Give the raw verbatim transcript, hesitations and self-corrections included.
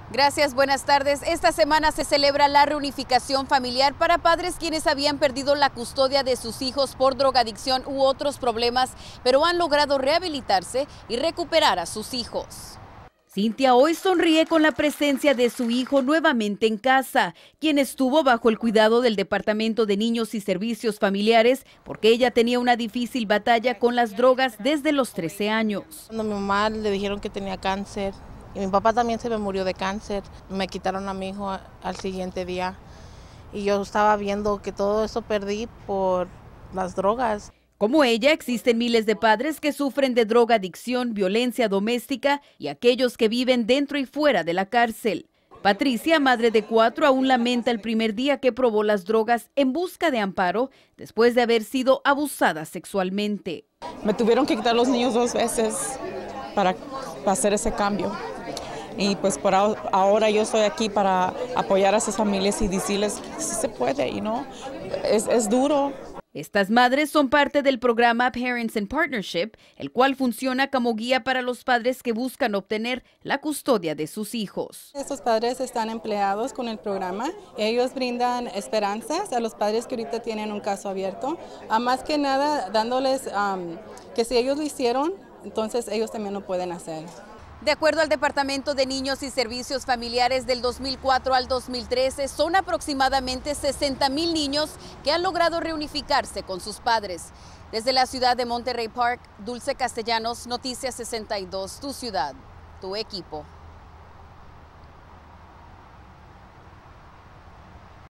Gracias, buenas tardes. Esta semana se celebra la reunificación familiar para padres quienes habían perdido la custodia de sus hijos por drogadicción u otros problemas, pero han logrado rehabilitarse y recuperar a sus hijos. Cintia hoy sonríe con la presencia de su hijo nuevamente en casa, quien estuvo bajo el cuidado del Departamento de Niños y Servicios Familiares porque ella tenía una difícil batalla con las drogas desde los trece años. Cuando a mi mamá le dijeron que tenía cáncer y mi papá también se me murió de cáncer, me quitaron a mi hijo al siguiente día y yo estaba viendo que todo eso perdí por las drogas. Como ella, existen miles de padres que sufren de drogadicción, violencia doméstica y aquellos que viven dentro y fuera de la cárcel. Patricia, madre de cuatro, aún lamenta el primer día que probó las drogas en busca de amparo después de haber sido abusada sexualmente. Me tuvieron que quitar los niños dos veces para, para hacer ese cambio. Y pues por ahora yo estoy aquí para apoyar a esas familias y decirles que sí se puede, y no, es, es duro. Estas madres son parte del programa Parents in Partnership, el cual funciona como guía para los padres que buscan obtener la custodia de sus hijos. Estos padres están empleados con el programa. Ellos brindan esperanzas a los padres que ahorita tienen un caso abierto. A más que nada, dándoles um, que si ellos lo hicieron, entonces ellos también lo pueden hacer. De acuerdo al Departamento de Niños y Servicios Familiares, del dos mil cuatro al dos mil trece, son aproximadamente sesenta mil niños que han logrado reunificarse con sus padres. Desde la ciudad de Monterey Park, Dulce Castellanos, Noticias sesenta y dos, tu ciudad, tu equipo.